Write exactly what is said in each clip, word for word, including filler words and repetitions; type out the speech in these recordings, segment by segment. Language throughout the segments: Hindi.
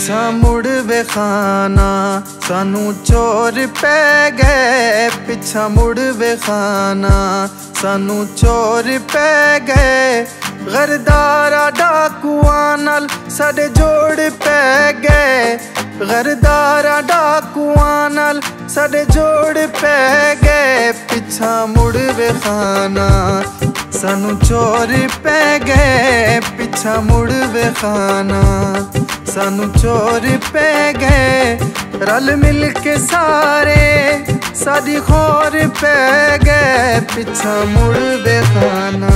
पिछा मुड़ वे खाना, सानू चोर पै गए। पिछा मुड़ वे खाना, सानू चोर पै गए। गरदारा डाकुआं नाल साडे जोड़ पै गए। गरदारा डाकुआं नाल साडे जोड़ पै गए। पिछा मुड़ वे खाना, सानू चोर पै गए। पिछा मुड़ वे खाना, सानू चोर पै गए। रल मिल के सारे साडी खोर पै गए। पिछा मुड़ वे खाना।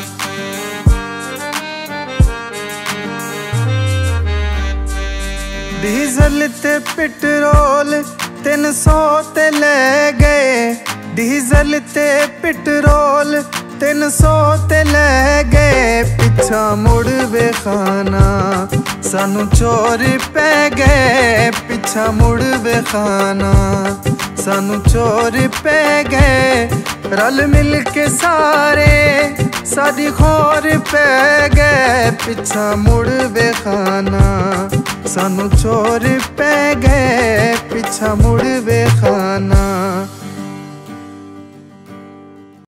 डीजल ते पेट्रोल तीन सौ ते ले गए। डीजल ते पेट्रोल तीन सौ ते ले गए। पिछा मुड़ वे खाना, सानू चोर पै गए। पिछा मुड़ वे खाना, सानू चोर पै गए। रल मिल के सारे साडी खोर पै गए। पिछा मुड़ वे खाना, सानू चोर पै गए। पिछा मुड़ वे खाना।